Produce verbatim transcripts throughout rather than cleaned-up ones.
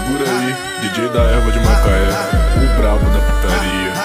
Segura aí, D J da Erva de Macaé, o brabo da putaria.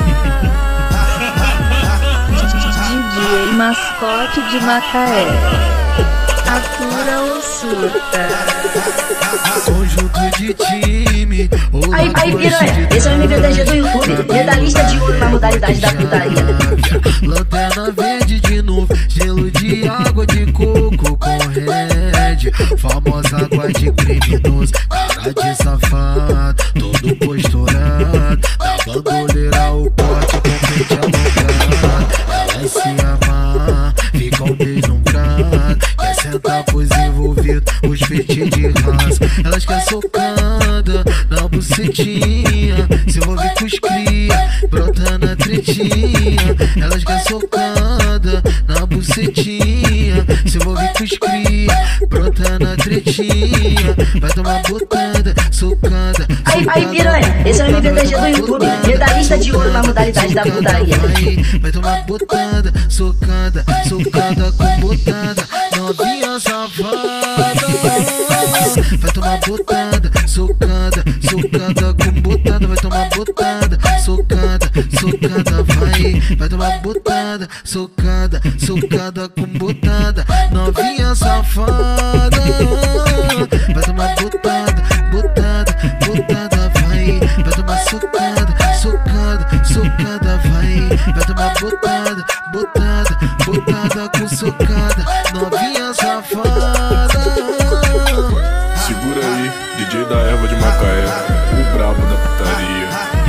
D J Mascote de Macaé, atura ou surta? Conjunto de time. Aí, aí, piranha, esse é o M V D G do YouTube, medalhista de ouro na modalidade da putaria. Lanterna verde de novo, gelo de água de coco com red. Famosa água de criminoso, cara de safado, todo posturado. Na bandoleira o pote com pente alongado. Elas se amar, ficam deslumbradas. Quer sentar pros envolvidos, os peitos de raça. Elas querem socada na bucetinha, se envolve com os cria, brota na tretinha. Elas querem socada na bucetinha, se envolve com os cria, brota na tretinha. Vai tomar botada, socada. Aí, aí, piranha, esse é o M V D G do YouTube, medalhista de ouro na modalidade da putaria. Vai tomar botada, socada, socada com botada, novinha safada. Vai tomar botada, socada, socada com botada. Vai tomar botada, socada, socada, vai. Vai tomar botada, socada, socada com botada, novinha safada. Vai tomar botada, botada, botada, vai. Vai tomar socada, socada, socada, vai. Vai tomar botada, botada, botada com socada, novinha safada. Segura aí, D J da Erva de Macaé, o brabo da putaria.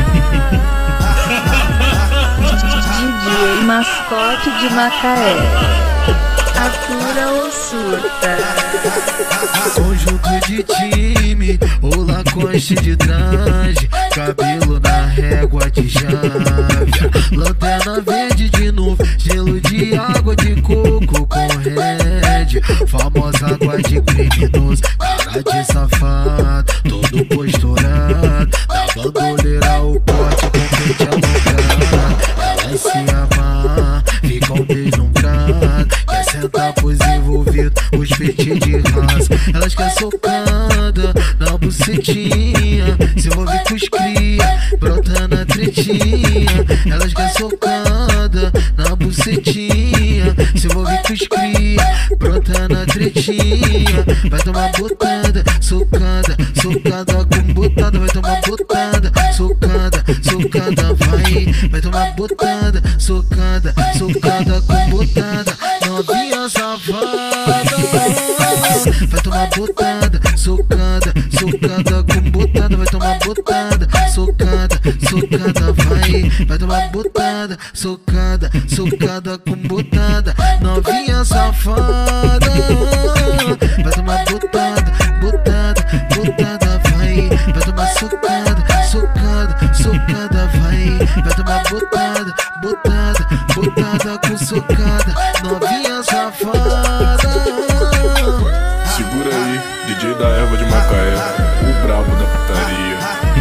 D J Mascote de Macaé, atura ou surta? Conjunto de time, ou Lacoste de traje, cabelo na régua de chave. Lanterna verde de novo, gelo de água de coco com red. Famosa água de criminoso, cara de safado, todo posturado. Na bandoleira o pote com pente alongado. Elas se amar, ficam deslumbradas. Quer sentar pros envolvidos, os peitos de raça. Elas querem socada na bucetinha, se envolve com os cria, brota na tretinha. Elas querem socada na bucetinha, se envolve com os cria, brota na tretinha. Vai tomar botada, socada, socada com botada. Vai tomar botada, socada, socada, vai. Vai tomar botada, socada, socada com botada, novinha safada. Vai tomar botada, socada, socada com botada. Vai tomar botada, socada, socada, vai. Vai tomar botada, socada, socada com botada, novinha safada. Vai tomar botada, botada, botada, vai. Vai tomar socada, socada, socada, vai. Vai tomar botada, botada, botada com socada, novinha safada. Segura aí, D J da Erva de Macaé, o brabo da putaria.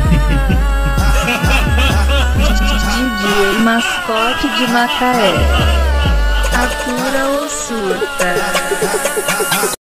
D J Mascote de Macaé, atura ou surta?